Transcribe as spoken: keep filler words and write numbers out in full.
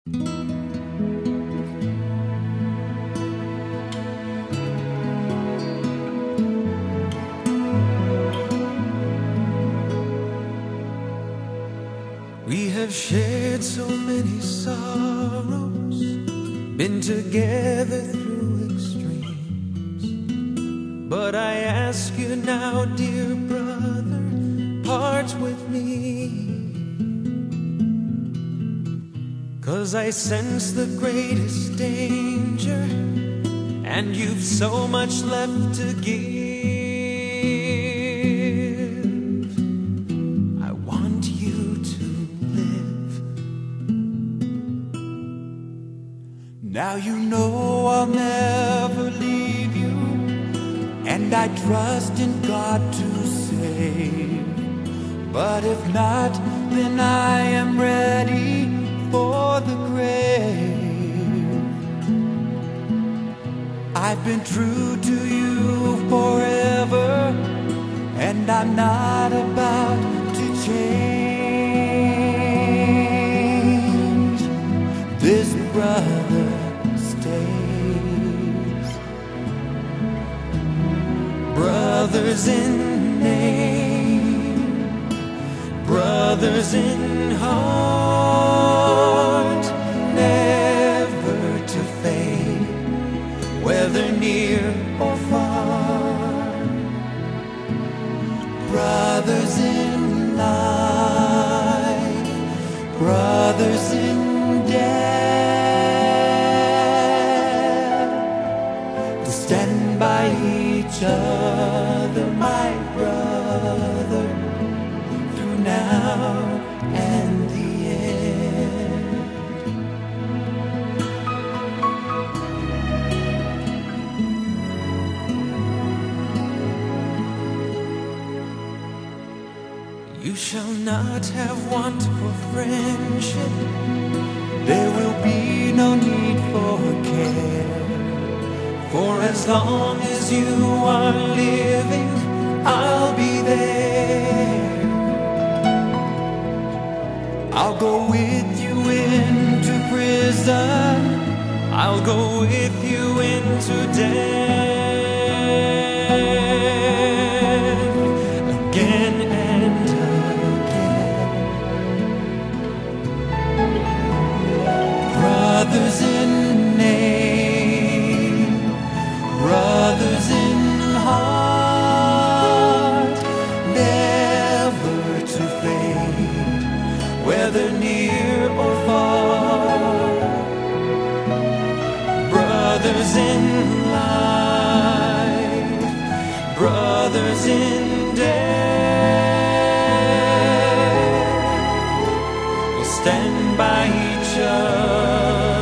We have shared so many sorrows, been together through extremes. But I ask you now, dear brother, part with me, 'cause I sense the greatest danger, and you've so much left to give. I want you to live. Now you know I'll never leave you, and I trust in God to save. But if not, then I am ready for the grave. I've been true to you forever, and I'm not about to change. This brother stays. Brothers in name, brothers in heart, never to fade, whether near or far. Brothers in life, brothers in death, to stand by each other, my brother, through now and the end. You shall not have want for friendship, there will be no need for care. For as long as you are living, I'll be there. I'll go with you into prison, I'll go with you into death, again and again. Brothers in name, brothers in heart, never to fade, whether near or far. Brothers in life, brothers in death, will stand by each other